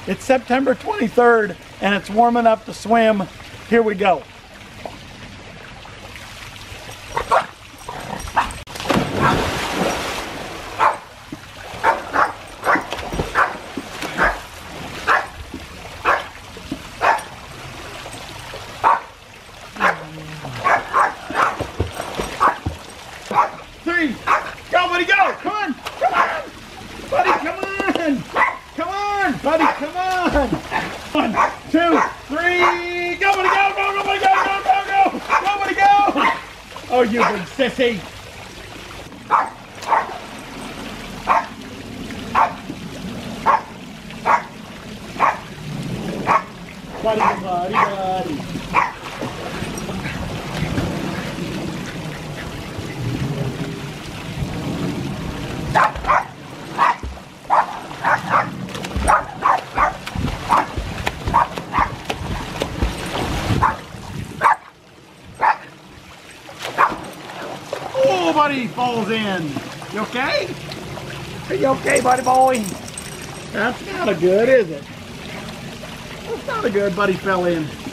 It's September 23rd and it's warm enough to swim. Here we go. Three, go buddy, go! Come on! Come on! Buddy, come on! Come on! Buddy, come on! 1, 2, 3, go buddy, go! Go, go buddy, go! Go, go, go! Go buddy, go! Oh, you big sissy! Buddy, buddy, buddy. Oh, buddy falls in. You okay? Are you okay, buddy boy? That's not a good, is it? That's not a good. Buddy fell in.